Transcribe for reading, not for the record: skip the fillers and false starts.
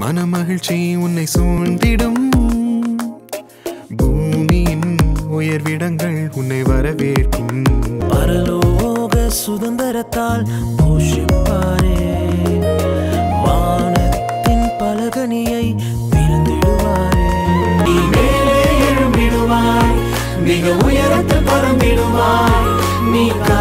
மனமகிழ்ச்சி உன்னை சூழ்ந்திடும் பூமியின் உயர்விடங்கள் உன்னை வரவேற்கும் பரலோக சுதந்திரத்தால் போஷிப்பாரே வானத்தின் பலகனியை பிறந்திடுவாரே நீ மேலே எழும்பிடுவாய் மிக உயரத்தில் பறந்திடுவாய் நீ